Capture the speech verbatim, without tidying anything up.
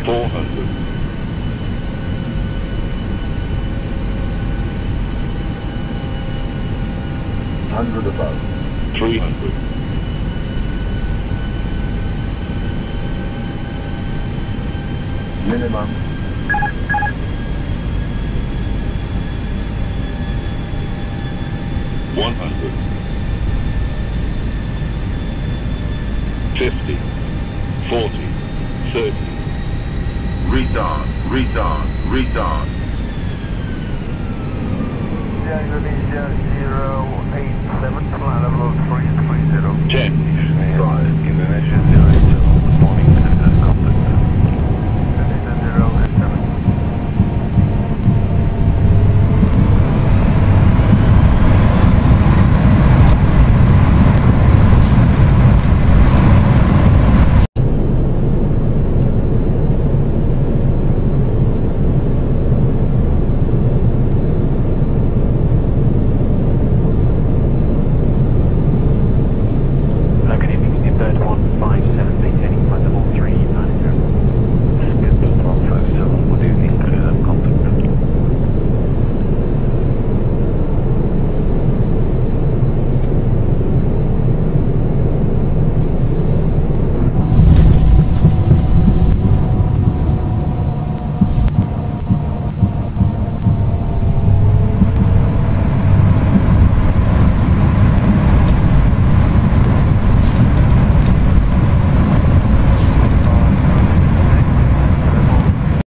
four hundred. one hundred above. three hundred. Minimum. one hundred. fifty. forty. thirty. Retard, retard, retard. Indonesia zero eight seven, flight level of three three zero. ten. Five. Indonesia zero eight